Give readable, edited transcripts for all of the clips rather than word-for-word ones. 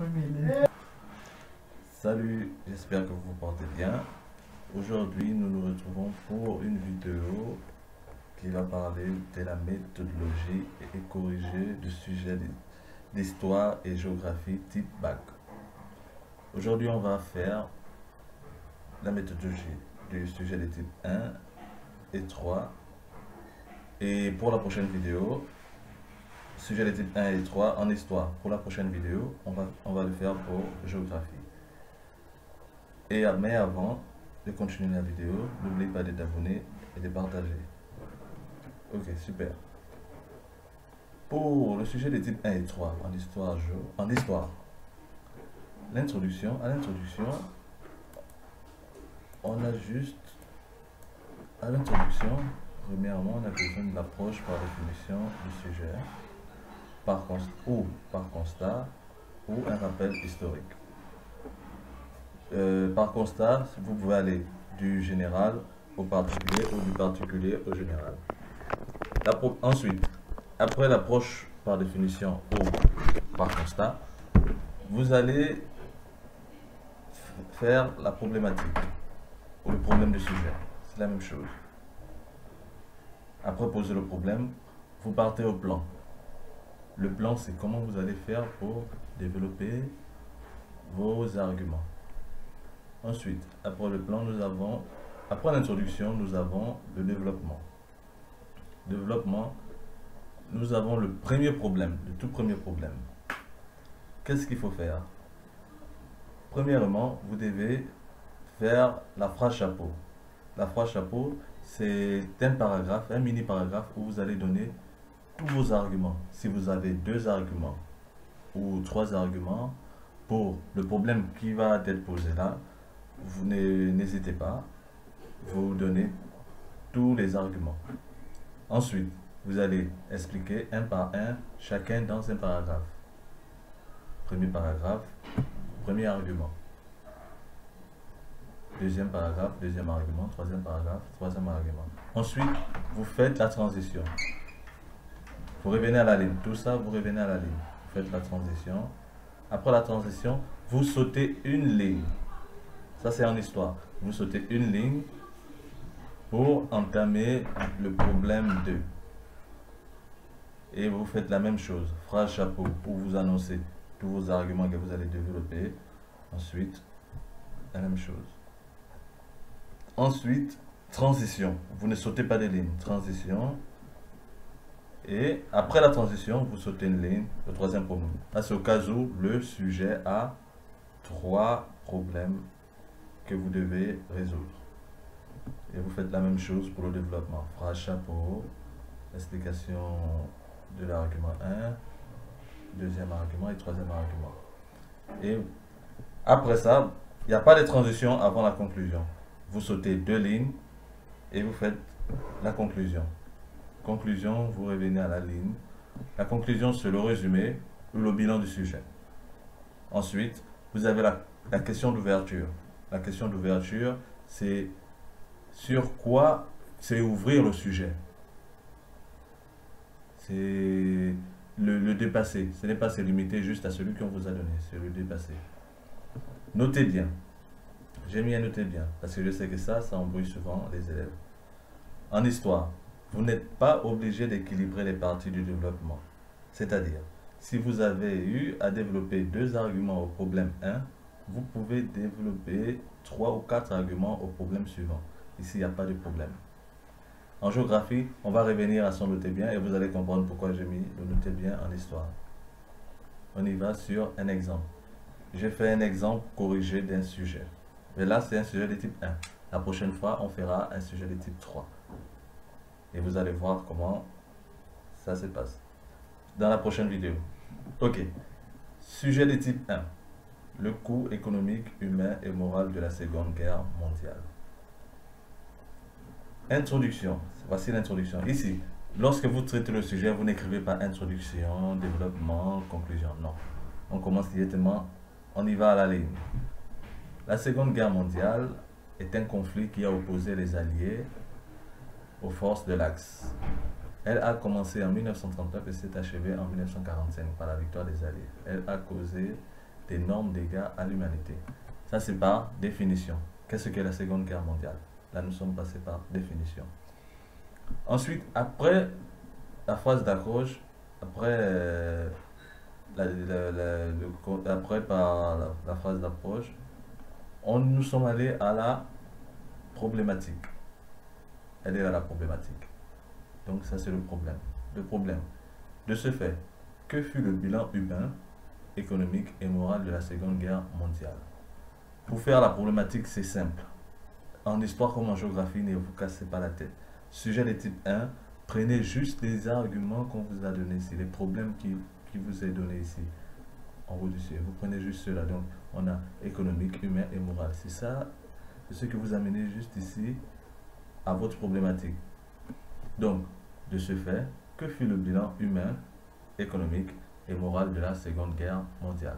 Salut, j'espère que vous vous portez bien. Aujourd'hui, nous nous retrouvons pour une vidéo qui va parler de la méthodologie et corriger du sujet d'histoire et géographie type bac. Aujourd'hui, on va faire la méthodologie du sujet de type 1 et 3. Et pour la prochaine vidéo, sujet de type 1 et 3 en histoire. Pour la prochaine vidéo, on va le faire pour géographie. Mais avant de continuer la vidéo, n'oubliez pas de t'abonner et de partager. Ok, super. Pour le sujet de type 1 et 3 en histoire, à l'introduction, on a juste, à l'introduction, premièrement, on a besoin de l'approche par définition du sujet, par constat, ou un rappel historique. Par constat, vous pouvez aller du général au particulier ou du particulier au général. Ensuite, après l'approche par définition ou par constat, vous allez faire la problématique ou le problème du sujet. C'est la même chose. Après poser le problème, vous partez au plan. Le plan, c'est comment vous allez faire pour développer vos arguments. Ensuite, après le plan, après l'introduction, nous avons le développement. Développement, nous avons le premier problème, le tout premier problème. Qu'est-ce qu'il faut faire? Premièrement, vous devez faire la phrase chapeau. La phrase chapeau, c'est un paragraphe, un mini paragraphe où vous allez donner tous vos arguments. Si vous avez 2 arguments ou 3 arguments pour le problème qui va être posé là, vous n'hésitez pas, vous donnez tous les arguments. Ensuite, vous allez expliquer un par un, chacun dans un paragraphe. Premier paragraphe, premier argument. Deuxième paragraphe, deuxième argument. Troisième paragraphe, troisième argument. Ensuite, vous faites la transition. Vous revenez à la ligne. Tout ça, vous revenez à la ligne. Vous faites la transition. Après la transition, vous sautez une ligne. Ça, c'est en histoire. Vous sautez une ligne pour entamer le problème 2. Et vous faites la même chose. Phrase chapeau pour vous annoncer tous vos arguments que vous allez développer. Ensuite, la même chose. Ensuite, transition. Vous ne sautez pas des lignes. Transition. Et après la transition, vous sautez une ligne. Le troisième problème. Là, c'est au cas où le sujet a 3 problèmes que vous devez résoudre. Et vous faites la même chose pour le développement. Phrase chapeau, explication de l'argument 1, deuxième argument et troisième argument. Et après ça, il n'y a pas de transition avant la conclusion. Vous sautez 2 lignes et vous faites la conclusion. Conclusion, vous revenez à la ligne. La conclusion, c'est le résumé ou le bilan du sujet. Ensuite, vous avez la question d'ouverture. La question d'ouverture, c'est sur quoi c'est ouvrir le sujet. C'est le dépasser. Ce n'est pas se limiter juste à celui qu'on vous a donné, c'est le dépasser. Notez bien. J'ai mis à noter bien, parce que je sais que ça embrouille souvent les élèves. En histoire, vous n'êtes pas obligé d'équilibrer les parties du développement. C'est-à-dire, si vous avez eu à développer 2 arguments au problème 1, vous pouvez développer 3 ou 4 arguments au problème suivant. Ici, il n'y a pas de problème. En géographie, on va revenir à son noter bien et vous allez comprendre pourquoi j'ai mis le noter bien en histoire. On y va sur un exemple. J'ai fait un exemple corrigé d'un sujet. Mais là, c'est un sujet de type 1. La prochaine fois, on fera un sujet de type 3. Et vous allez voir comment ça se passe dans la prochaine vidéo. Ok. Sujet de type 1. Le coût économique, humain et moral de la Seconde Guerre mondiale. Introduction. Voici l'introduction. Ici, lorsque vous traitez le sujet, vous n'écrivez pas introduction, développement, conclusion. Non. On commence directement, on y va à la ligne. La Seconde Guerre mondiale est un conflit qui a opposé les Alliés aux forces de l'Axe. Elle a commencé en 1939 et s'est achevée en 1945 par la victoire des Alliés. Elle a causé d'énormes dégâts à l'humanité. Ça, c'est par définition. Qu'est-ce qu'est la Seconde Guerre mondiale? Là, nous sommes passés par définition. Ensuite, après la phrase d'accroche, après, par la phrase d'approche, nous sommes allés à la problématique. Elle est à la problématique. Donc ça, c'est le problème. Le problème. De ce fait, que fut le bilan humain, économique et moral de la Seconde Guerre mondiale? Pour faire la problématique, c'est simple. En histoire comme en géographie, ne vous cassez pas la tête. Sujet de type 1, prenez juste les arguments qu'on vous a donnés ici, les problèmes qui vous est donné ici, en haut du ciel. Vous prenez juste cela. Donc, on a économique, humain et moral. C'est ça, c'est ce que vous amenez juste ici à votre problématique. Donc, de ce fait, que fut le bilan humain, économique et moral de la Seconde Guerre mondiale?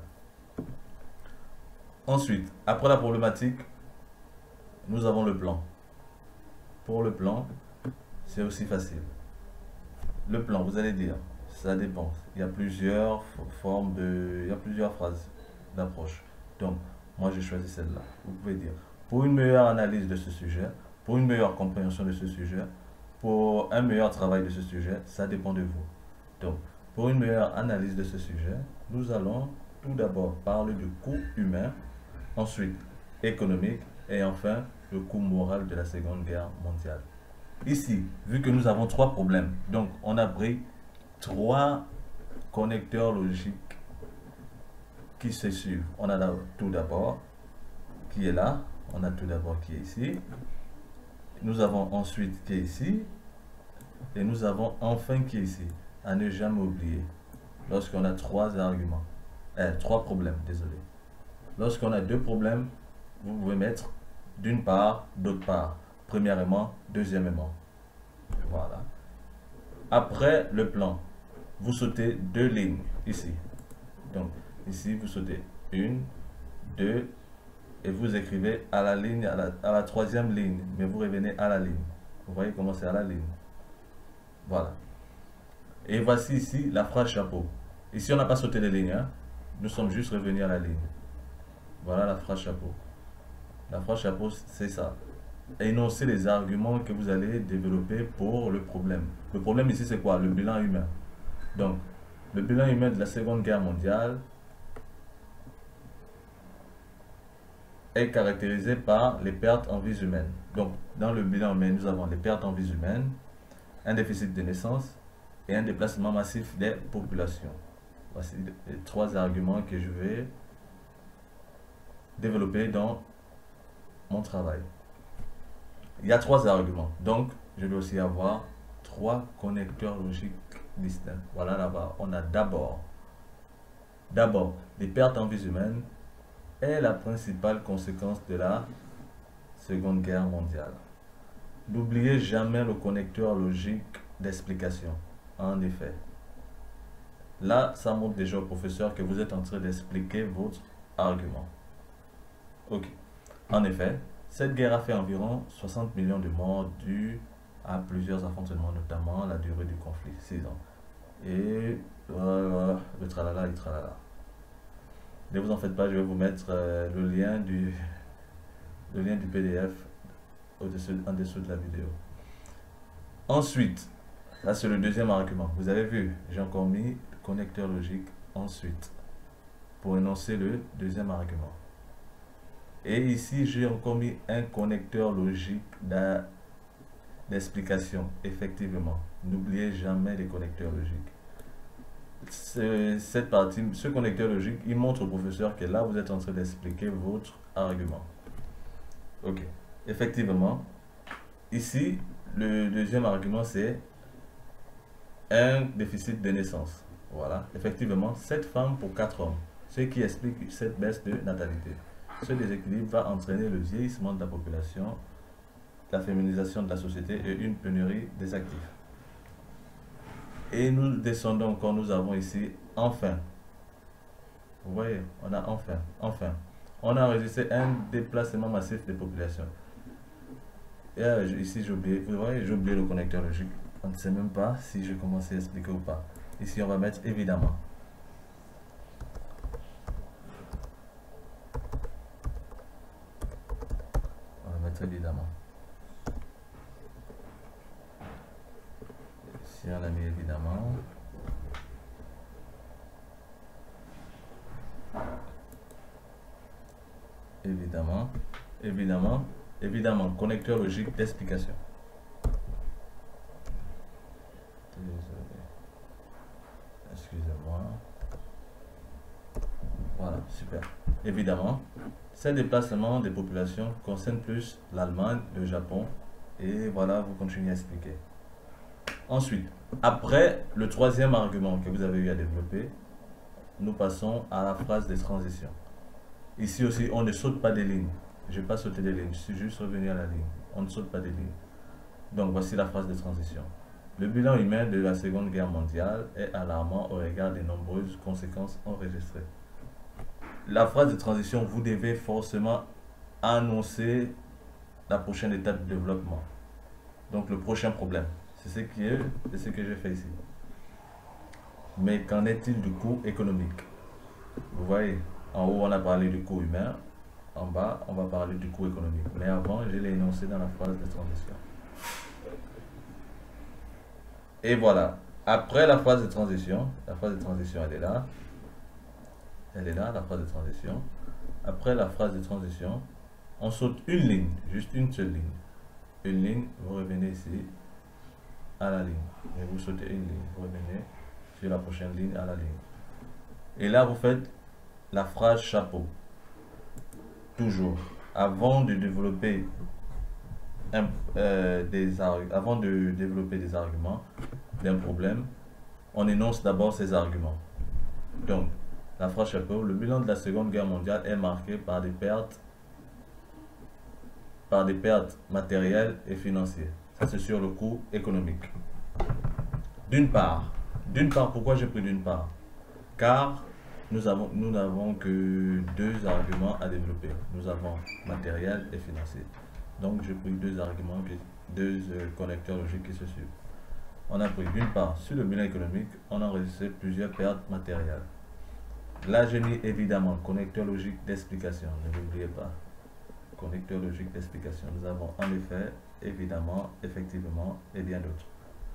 Ensuite, après la problématique, nous avons le plan. Pour le plan, c'est aussi facile. Le plan, vous allez dire, ça dépend. Il y a plusieurs il y a plusieurs phrases d'approche. Donc, moi j'ai choisi celle-là. Vous pouvez dire, pour une meilleure analyse de ce sujet, pour une meilleure compréhension de ce sujet, pour un meilleur travail de ce sujet, ça dépend de vous. Donc, pour une meilleure analyse de ce sujet, nous allons tout d'abord parler du coût humain, ensuite économique et enfin le coût moral de la Seconde Guerre mondiale. Ici, vu que nous avons trois problèmes, donc on a pris trois connecteurs logiques qui se suivent. On a tout d'abord qui est là, on a tout d'abord qui est ici, nous avons ensuite qui est ici, et nous avons enfin qui est ici. À ne jamais oublier, lorsqu'on a trois arguments, trois problèmes, désolé. Lorsqu'on a deux problèmes, vous pouvez mettre d'une part, d'autre part. Premièrement, deuxièmement. Voilà. Après le plan, vous sautez deux lignes ici. Donc, ici, vous sautez une, deux, et vous écrivez à la ligne, à la troisième ligne, mais vous revenez à la ligne. Vous voyez comment c'est à la ligne. Voilà. Et voici ici la phrase chapeau. Ici, on n'a pas sauté les lignes. Hein? Nous sommes juste revenus à la ligne. Voilà la phrase chapeau. La phrase chapeau, c'est ça. Énoncer les arguments que vous allez développer pour le problème. Le problème ici, c'est quoi? Le bilan humain. Donc, le bilan humain de la Seconde Guerre mondiale est caractérisé par les pertes en vies humaines. Donc, dans le bilan humain, nous avons les pertes en vies humaines, un déficit de naissance et un déplacement massif des populations. Voici les trois arguments que je vais développer dans mon travail. Il y a trois arguments, donc je vais aussi avoir trois connecteurs logiques distincts. Voilà là-bas, on a d'abord les pertes en vies humaines est la principale conséquence de la Seconde Guerre mondiale. N'oubliez jamais le connecteur logique d'explication. En effet, là, ça montre déjà au professeur que vous êtes en train d'expliquer votre argument. Ok. En effet, cette guerre a fait environ 60 millions de morts dus à plusieurs affrontements, notamment la durée du conflit, 6 ans. Et le tralala et tralala. Ne vous en faites pas, je vais vous mettre le lien du PDF en dessous de la vidéo. Ensuite, là c'est le deuxième argument. Vous avez vu, j'ai encore mis le connecteur logique ensuite pour énoncer le deuxième argument. Et ici, j'ai encore mis un connecteur logique d'explication, effectivement. N'oubliez jamais les connecteurs logiques. Cette partie, ce connecteur logique, il montre au professeur que là, vous êtes en train d'expliquer votre argument. Ok. Effectivement, ici, le deuxième argument, c'est un déficit de naissance. Voilà. Effectivement, 7 femmes pour 4 hommes. Ce qui explique cette baisse de natalité. Ce déséquilibre va entraîner le vieillissement de la population, la féminisation de la société et une pénurie des actifs. Et nous descendons encore, nous avons ici enfin. Vous voyez, on a enfin. On a enregistré un déplacement massif des populations. Et ici, j'ai oublié, vous voyez, j'ai oublié le connecteur logique. On ne sait même pas si je commence à expliquer ou pas. Ici, on va mettre évidemment. mettre évidemment. Ici, on a mis évidemment. Évidemment, évidemment, évidemment, connecteur logique d'explication. Désolé. Excusez-moi. Voilà, super. Évidemment, ces déplacements des populations concernent plus l'Allemagne, le Japon, et voilà, vous continuez à expliquer. Ensuite, après le troisième argument que vous avez eu à développer, nous passons à la phrase de transition. Ici aussi, on ne saute pas des lignes. Je n'ai pas sauté des lignes, je suis juste revenu à la ligne. On ne saute pas des lignes. Donc, voici la phrase de transition. Le bilan humain de la Seconde Guerre mondiale est alarmant au regard des nombreuses conséquences enregistrées. La phrase de transition, vous devez forcément annoncer la prochaine étape de développement. Donc, le prochain problème. C'est ce que j'ai fait ici. Mais qu'en est-il du coût économique? Vous voyez, en haut, on a parlé du coût humain. En bas, on va parler du coût économique. Mais avant, je l'ai énoncé dans la phrase de transition. Et voilà. Après la phase de transition, elle est là. Elle est là, la phrase de transition. Après la phrase de transition, on saute une ligne, juste une seule ligne. Une ligne, vous revenez ici à la ligne. Et vous sautez une ligne, vous revenez sur la prochaine ligne à la ligne. Et là, vous faites la phrase chapeau. Toujours. Avant de développer des arguments d'un problème, on énonce d'abord ces arguments. Donc, la phrase chapeau, le bilan de la Seconde Guerre mondiale est marqué par des pertes matérielles et financières. Ça, c'est sur le coût économique. D'une part, pourquoi j'ai pris d'une part? Car nous n'avons que deux arguments à développer. Nous avons matériel et financier. Donc, j'ai pris deux arguments, deux connecteurs logiques qui se suivent. On a pris d'une part, sur le bilan économique, on a enregistré plusieurs pertes matérielles. Là, j'ai mis évidemment connecteur logique d'explication. Ne l'oubliez pas. Connecteur logique d'explication. Nous avons en effet, évidemment, effectivement et bien d'autres.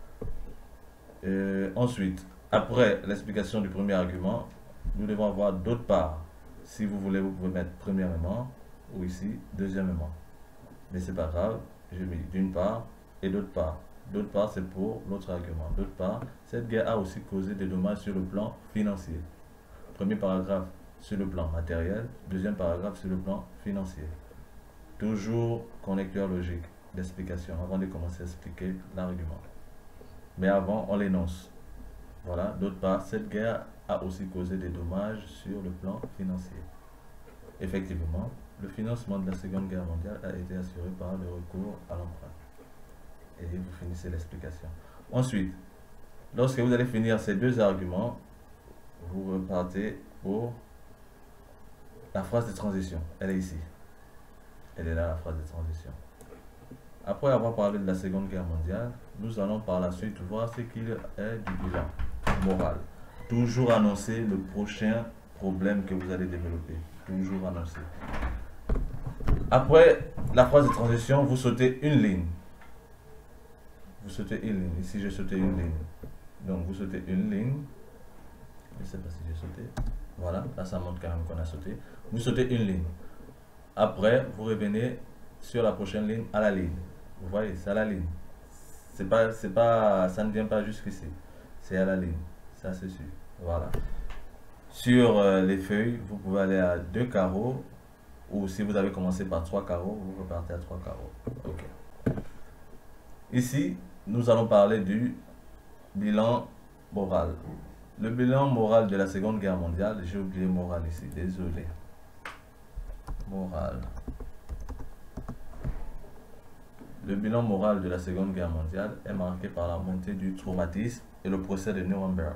Ensuite, après l'explication du premier argument, nous devons avoir d'autre part. Si vous voulez, vous pouvez mettre premièrement ou ici, deuxièmement. Mais c'est pas grave, j'ai mis d'une part et d'autre part. D'autre part, c'est pour l'autre argument. D'autre part, cette guerre a aussi causé des dommages sur le plan financier. Premier paragraphe sur le plan matériel, deuxième paragraphe sur le plan financier. Toujours connecteur logique d'explication avant de commencer à expliquer l'argument. Mais avant, on l'énonce. Voilà, d'autre part, cette guerre a aussi causé des dommages sur le plan financier. Effectivement, le financement de la Seconde Guerre mondiale a été assuré par le recours à l'emprunt. Et vous finissez l'explication. Ensuite, lorsque vous allez finir ces deux arguments, vous repartez pour la phrase de transition. Elle est ici. Elle est là, la phrase de transition. Après avoir parlé de la Seconde Guerre mondiale, nous allons par la suite voir ce qu'il est du bilan moral. Toujours annoncer le prochain problème que vous allez développer. Toujours annoncer. Après la phrase de transition, vous sautez une ligne. Vous sautez une ligne. Ici, j'ai sauté une ligne. Donc, vous sautez une ligne. Je ne sais pas si j'ai sauté. Voilà, là, ça montre quand même qu'on a sauté. Vous sautez une ligne. Après, vous revenez sur la prochaine ligne à la ligne. Vous voyez, c'est à la ligne. Ça ne vient pas jusqu'ici. C'est à la ligne. Ça, c'est sûr. Voilà. Sur les feuilles, vous pouvez aller à 2 carreaux. Ou si vous avez commencé par 3 carreaux, vous repartez à 3 carreaux. OK. Ici, nous allons parler du bilan moral. Le bilan moral de la Seconde Guerre mondiale, j'ai oublié moral ici, désolé. Moral. Le bilan moral de la Seconde Guerre mondiale est marqué par la montée du traumatisme et le procès de Nuremberg.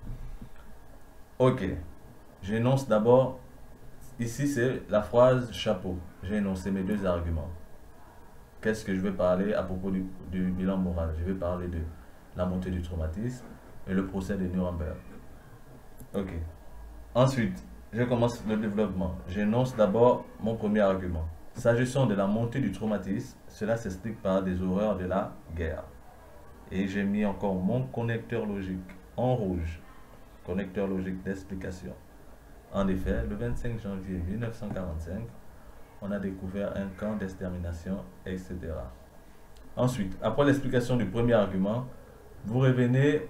Ok, j'énonce d'abord, ici c'est la phrase chapeau. J'ai énoncé mes deux arguments. Qu'est-ce que je vais parler à propos du bilan moral? Je vais parler de la montée du traumatisme et le procès de Nuremberg. Ok. Ensuite, je commence le développement. J'énonce d'abord mon premier argument. S'agissant de la montée du traumatisme, cela s'explique par des horreurs de la guerre. Et j'ai mis encore mon connecteur logique en rouge. Connecteur logique d'explication. En effet, le 25 janvier 1945, on a découvert un camp d'extermination, etc. Ensuite, après l'explication du premier argument, vous revenez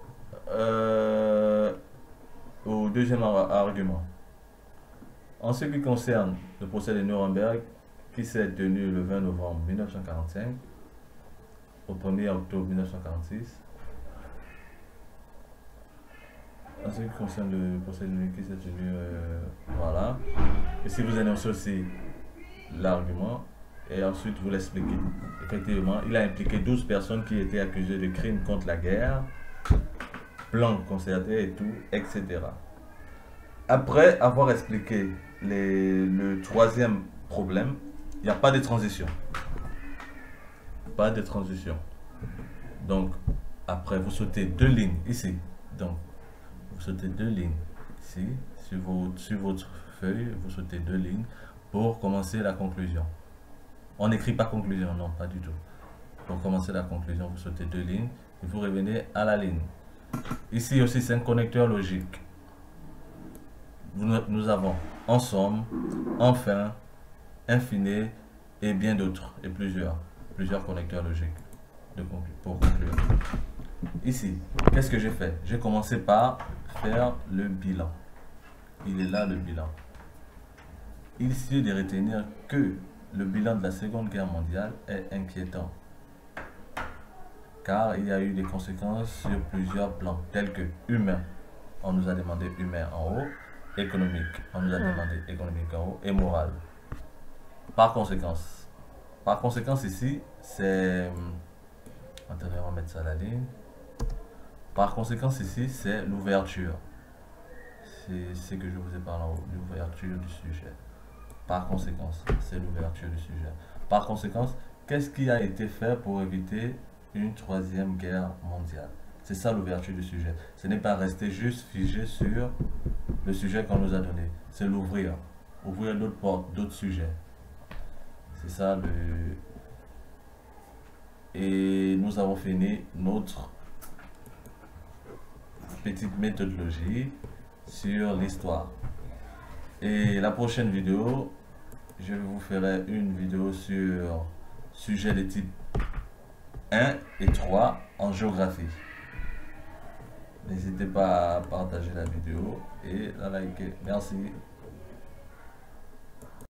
au deuxième argument. En ce qui concerne le procès de Nuremberg, qui s'est tenu le 20 novembre 1945 au 1er octobre 1946, en ce qui concerne le procès de Nuremberg qui s'est tenu, voilà. Ici, vous énoncez aussi l'argument et ensuite vous l'expliquez. Effectivement, il a impliqué 12 personnes qui étaient accusées de crimes contre la guerre, plan concerté et tout, etc. Après avoir expliqué le troisième problème, il n'y a pas de transition. Pas de transition. Donc, après, vous sautez 2 lignes ici. Donc, vous sautez 2 lignes ici. Sur votre feuille, vous sautez 2 lignes pour commencer la conclusion. On n'écrit pas conclusion, non, pas du tout. Pour commencer la conclusion, vous sautez 2 lignes et vous revenez à la ligne. Ici aussi, c'est un connecteur logique. Nous avons en somme, enfin, infini et bien d'autres, et plusieurs connecteurs logiques pour conclure. Ici, qu'est-ce que j'ai fait? J'ai commencé par faire le bilan. Il est là le bilan. Il suffit de retenir que le bilan de la Seconde Guerre mondiale est inquiétant, car il y a eu des conséquences sur plusieurs plans, tels que humain, on nous a demandé humain en haut, économique, on nous a demandé économique en haut, et moral. Par conséquence ici, c'est... Attendez, on va mettre ça à la ligne. Par conséquence ici, c'est l'ouverture. C'est ce que je vous ai parlé en haut, l'ouverture du sujet. Par conséquence, c'est l'ouverture du sujet. Par conséquence, qu'est-ce qui a été fait pour éviter une troisième guerre mondiale? C'est ça l'ouverture du sujet. Ce n'est pas rester juste figé sur le sujet qu'on nous a donné. C'est l'ouvrir. Ouvrir d'autres portes, d'autres sujets. C'est ça le... Et nous avons fini notre petite méthodologie sur l'histoire. Et la prochaine vidéo, je vous ferai une vidéo sur sujet de type 1 et 3 en géographie. N'hésitez pas à partager la vidéo et la liker. Merci.